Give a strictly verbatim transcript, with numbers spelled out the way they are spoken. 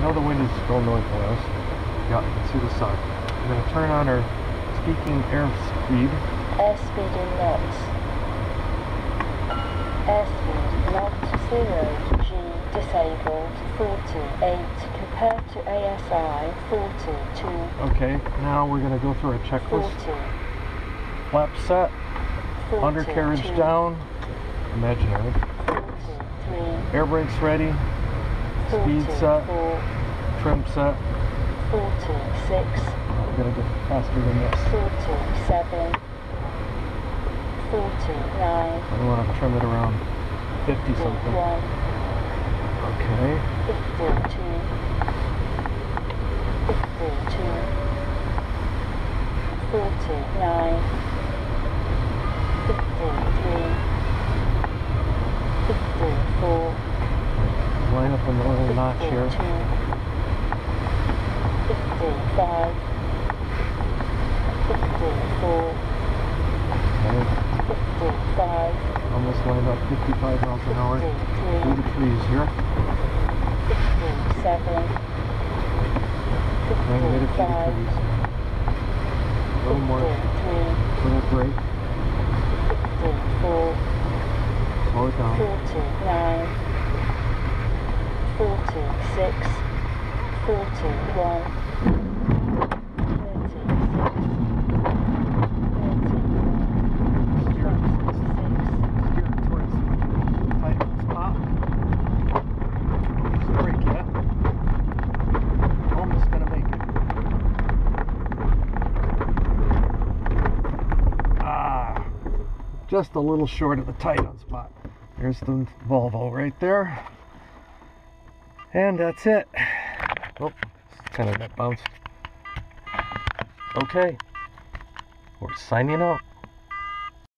know the wind is still northwest. Yeah, you can see the sun. I'm going to turn on our speaking airspeed. Airspeed in knots. Airspeed not zero G disabled forty-eight compared to A S I forty-two. Okay, now we're going to go through our checklist. forty. Flap set, forty-two. undercarriage down, imaginary. forty-three. Air brakes ready, speed set, trim set. forty-six. We're going to go faster than this. forty-seven. forty-nine. I want to trim it around fifty something. fifty-one. Okay. fifty-two. fifty-two. forty-nine. fifty-three. fifty-four. Line up in the little notch here. fifty-five. fifty-four. Okay. fifty-five. Almost lined up fifty-five miles an hour through the trees here. fifty-seven. Trying to get it through the fifty-five. trees. A little more. fifty-three. Little brake. fifty-four. Slow it down. forty-nine. forty-six. forty-one. Just a little short of the tight on spot. There's the Volvo right there. And that's it. Oh, kind of net bounce. Okay, we're signing out.